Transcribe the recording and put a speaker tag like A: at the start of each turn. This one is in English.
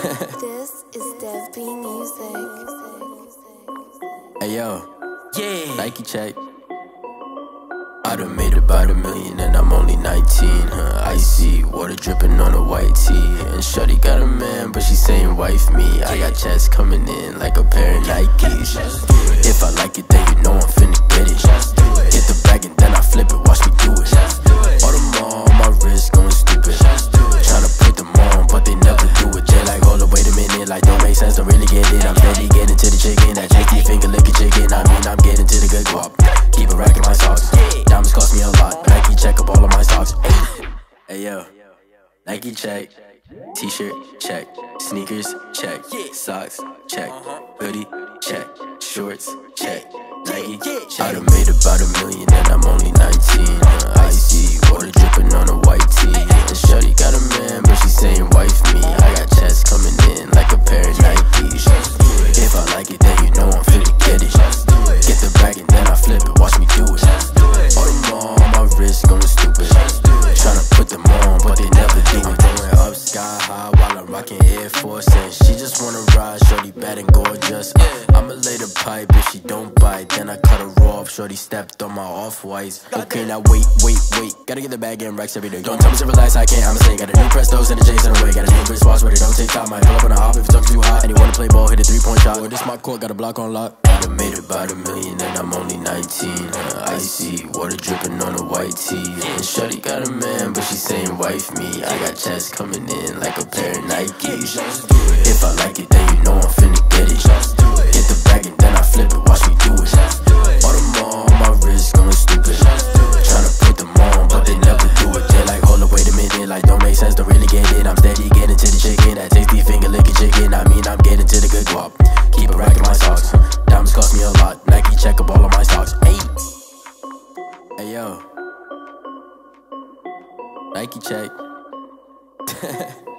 A: This is Dev B Music.
B: Hey yo,
C: Yeah.
B: Nike check. I done made about $1 million and I'm only 19, Icy, water dripping on a white tee. And shawty got a man, but she saying wife me. I got checks coming in like a pair of Nikes. If I like it, then you know I'm finna get it. Get the bag and then I flip it, watch me do it. Audemar on my wrist, going stupid. Tryna put them on, but they never do it. They like, hold up, wait a minute, like don't make sense, don't really get it. I'm steady getting to the chicken, that tasty finger licking chicken. I mean, I'm getting to the good guap. Keep a rack in my socks. Diamonds cost me a lot. Nike check up all of my stocks. Hey yo, Nike check. T-shirt check. Sneakers check. Socks check. Hoodie check. Shorts check. Nike check. I done made about $1 million and I'm only 19. Icy, water dripping on a white tee. And shawty got a man, but she saying wife me. I got checks coming in like a pair of Nikes. If I like it, then you know I'm finna get it. Get the bag and then I flip it, watch me do it. Audemar on my wrist, going stupid. Tryna put them on, but they never do it. I'm going up sky high while I'm rocking Air Force. And she just wanna ride, shorty bad and gorgeous. I'ma lay the pipe if she don't bite, then I cut her off. Shorty stepped on my off-whites. Okay, now wait. Gotta get the bag and racks every day. Don't tell me to relax, I can't, I'ma say. Got a new Prestos and a Jason away. Got a new Chris Boss, but it don't take time. Might pull up on a hop if it talks too hot. And you wanna play ball, hit a 3-point shot. Or this my court, got a block on lock. I done made about $1 million and I'm only 19. Icy, water dripping on a white tee. And shawty got a man, but she saying wife me. I got checks coming in like a pair of Nikes. If I like it, then you know I'm finna get it. Get the bag and then I flip it, watch me do it. Audemar on my wrist, going stupid. Tryna put them on, but they never do it. They like, hold up, wait a minute, like don't make sense, don't really get it. I'm steady getting to the chicken, that tasty finger licking chicken. I mean, I'm getting to the good guap. Keep a rack in my socks. Diamonds cost me a lot. Nike check up all of my stocks. Hey yo, Nike check.